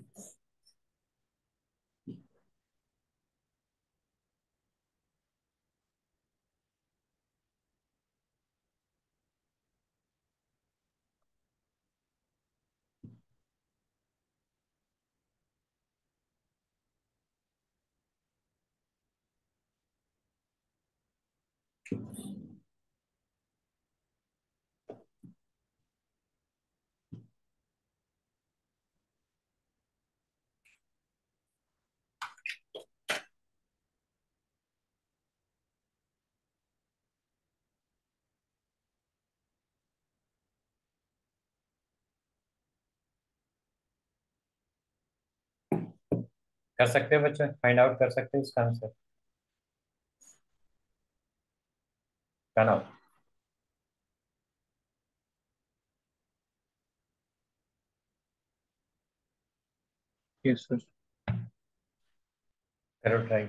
Speaker 1: कर सकते हो बच्चों, फाइंड आउट कर सकते हो इसका आंसर, करना।
Speaker 3: Yes sir.
Speaker 1: करो ट्राई।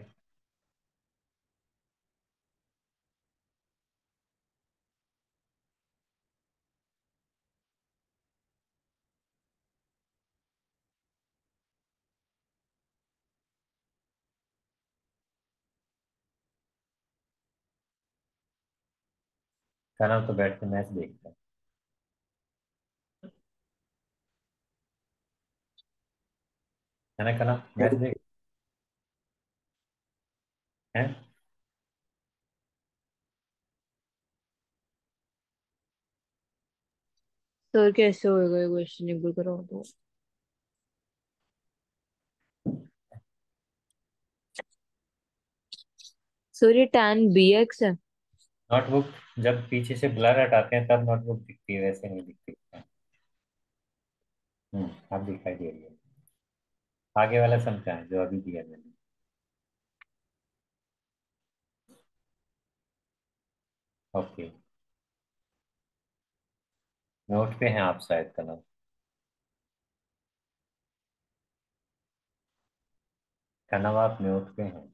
Speaker 1: करना तो बैठ के मैच देखते हैं, है ना, करना मैच देख हैं।
Speaker 2: सर कैसे होएगा ये क्वेश्चन, एक बार कराओ तो। सर ये tan bx है।
Speaker 1: नोटबुक जब पीछे से ब्लर हटाते हैं तब नोटबुक दिखती है, वैसे नहीं दिखती। अब दिखाई दे रही है। आगे वाला समझा है जो अभी दिया मैंने। ओके, नोट पे हैं आप शायद, कलम। कलम आप नोट पे हैं।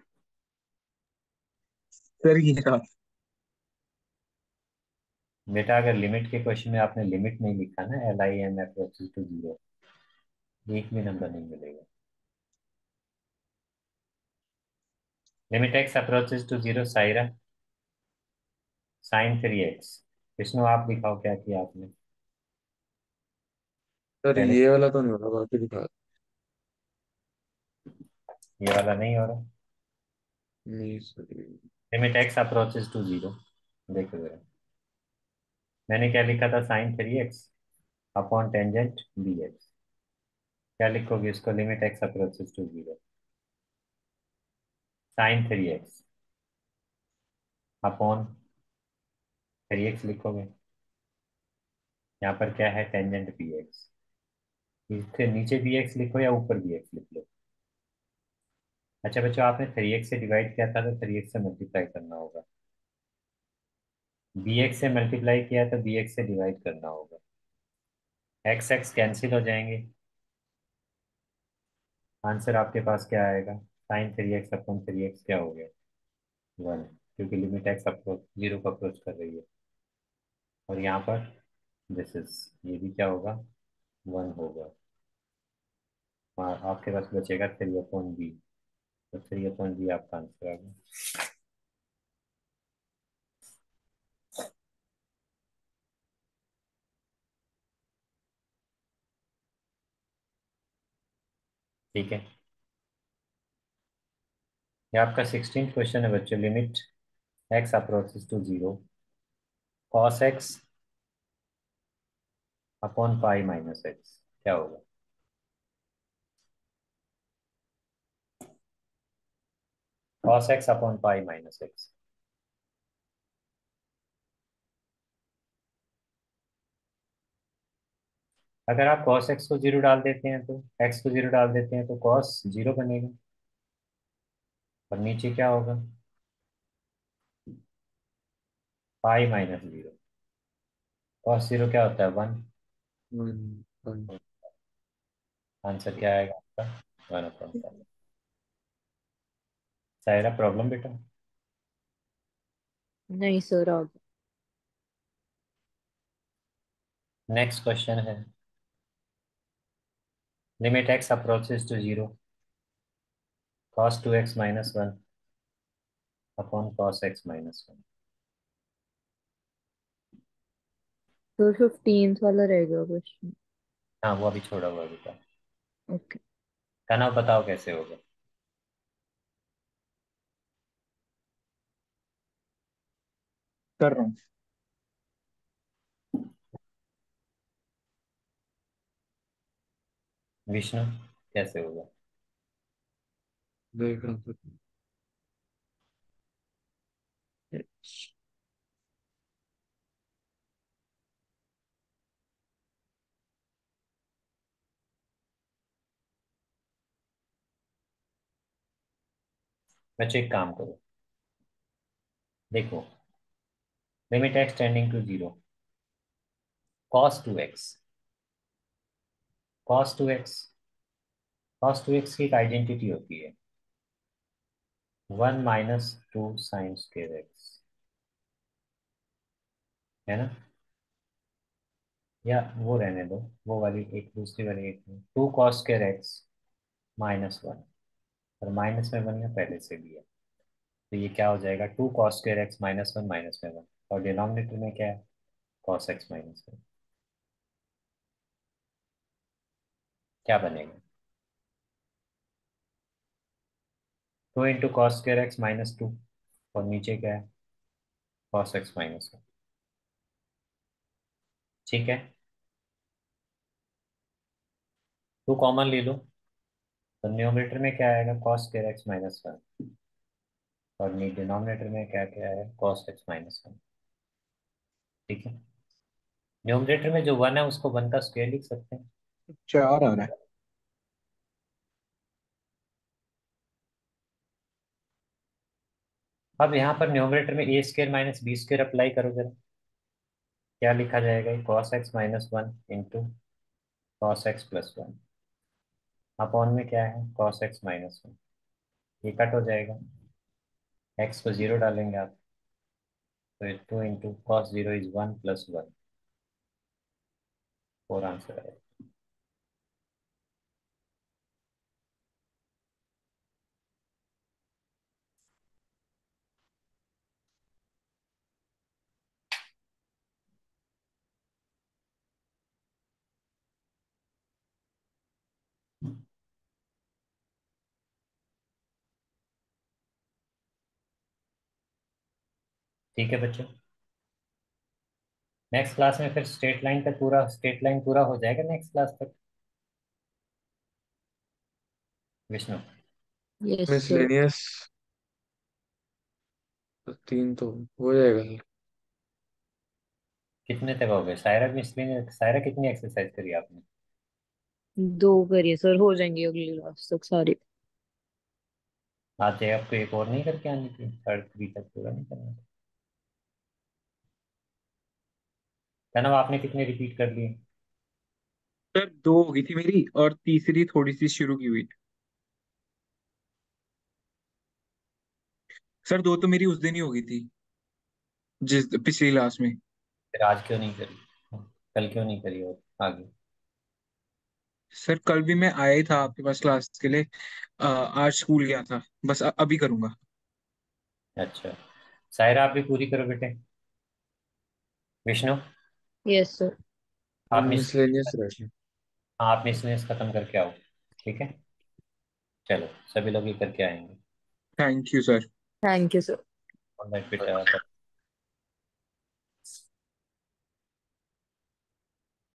Speaker 3: सर ये रहा।
Speaker 1: बेटा अगर लिमिट के क्वेश्चन में आपने लिमिट नहीं लिखा ना, LIMF → 0, एक भी नंबर नहीं मिलेगा। Limit x approaches to 0, Saira sin 3x। Vishnu आप दिखाओ क्या किया आपने
Speaker 3: सर
Speaker 1: पहले।
Speaker 3: ये वाला तो नहीं होगा, बाकी दिखा।
Speaker 1: ये वाला नहीं हो रहा।
Speaker 3: नहीं sir.
Speaker 1: Limit x approaches to 0, देखो जरा, मैंने क्या लिखा था, sin 3x/टेंजेंट bx। क्या लिखोगे इसको, limit x approaches to 0, sin 3x upon 3x लिखोगे। यहाँ पर क्या है, टेंजेंट bx। इसके नीचे bx लिखो या ऊपर bx लिख लो। अच्छा बच्चों, आपने 3x से डिवाइड किया था तो 3x से मल्टीप्लाई करना होगा। bx से मल्टीप्लाई किया तो bx से डिवाइड करना होगा। x x कैंसिल हो जाएंगे। आंसर आपके पास क्या आएगा, sin 3x/3x क्या हो गया, 1, क्योंकि लिमिट x अप्रोच 0 को अप्रोच कर रही है। और यहाँ पर दिस इज, ये भी क्या होगा, 1 होगा। और आपके पास बचेगा 3/b, तो 3/b आपका आंसर आ गया। ठीक है, ये आपका 16th क्वेश्चन है बच्चों। Limit x approaches to 0, cos x upon pi minus x. क्या होगा? cos x upon pi minus x. अगर आप cos x को जीरो डाल देते हैं तो x को जीरो डाल देते हैं तो cos जीरो बनेगा, और नीचे क्या होगा? Pi minus zero. cos zero क्या होता है? वन।
Speaker 3: One one.
Speaker 1: आंसर क्या आएगा आपका? One upon pi. Saira problem बेटा?
Speaker 2: नहीं सर, आगे।
Speaker 1: नेक्स्ट क्वेश्चन है, limit x approaches to zero, cos two x minus one upon cos x minus one.
Speaker 2: तो 15th वाला रह गया क्वेश्चन।
Speaker 1: हाँ, वो अभी छोड़ा हुआ बेटा।
Speaker 2: ओके।
Speaker 1: कहना बताओ कैसे होगा?
Speaker 3: कर रहा हूँ।
Speaker 1: विष्णु, कैसे होगा?
Speaker 3: देख रहा हूँ।
Speaker 1: बच्चे एक काम करो, देखो, limit x tending to zero, cos two x, cos two x, cos two x की एक आइडेंटिटी होती है, one minus two sine square x, है ना? या वो रहने दो, वो वाली एक, दूसरी वाली एक, two cos square x minus one, और माइनस में वन है पहले से भी है, तो ये क्या हो जाएगा? Two cos square x minus में वन, और डिनोमिनेटर में क्या है? Cos x minus one. क्या बनेगा? Two into cos square x minus two, और नीचे क्या है? Cos x minus one. ठीक है, टू कॉमन ले लो, तो न्यूमरेटर में क्या आएगा? Cos square x minus one, और डिनोमिनेटर में क्या क्या है? Cos x minus one. ठीक है, न्यूमरेटर में जो वन है उसको वन का स्क्वायर लिख सकते हैं।
Speaker 3: चार आ रहा है।
Speaker 1: अब यहाँ पर न्यूमरेटर में a square minus b square apply करो जरा, क्या लिखा जाएगा? Cos x minus one into cos x plus one, upon में क्या है? Cos x minus one. ये कट हो जाएगा, एक्स को जीरो डालेंगे आप, तो two into cos zero is one plus one, four answer आएगा। ठीक है बच्चों, नेक्स्ट क्लास में फिर स्ट्रेट लाइन पूरा हो जाएगा नेक्स्ट क्लास तक। Vishnu,
Speaker 2: yes sir.
Speaker 3: मिसलेनियस तीन तो हो जाएगा सर।
Speaker 1: कितने तक हो गए सायरा? मिसलिन सायरा, कितनी एक्सरसाइज करी आपने?
Speaker 2: दो करिए सर, हो जाएंगे अगली क्लास तक सारे।
Speaker 1: आज आपको एक और नहीं करके आनी थी? थर्ड थ्री तक पूरा नहीं करना था? क्या नाम, आपने कितने रिपीट कर लिए?
Speaker 3: सर दो हो गई थी मेरी और तीसरी थोड़ी सी शुरू की हुई। सर दो तो मेरी उस दिन ही हो गई थी, जिस पिछली क्लास में।
Speaker 1: फिर आज क्यों नहीं करी? कल क्यों नहीं करी और आगे?
Speaker 3: सर कल भी मैं आया ही था आपके पास क्लास के लिए। आज स्कूल गया था, बस अभी करूंगा।
Speaker 1: अच्छा, सायरा आप भी पूरी करो बेटे। Vishnu,
Speaker 2: yes sir.
Speaker 1: आप
Speaker 3: मिसलेनियस रह गया।
Speaker 1: हाँ, आप मिसनेस खत्म करके आओ। ठीक है, चलो, सभी लोग ये करके आएंगे।
Speaker 3: Thank you sir.
Speaker 2: Thank you sir.
Speaker 1: Alright बेटा।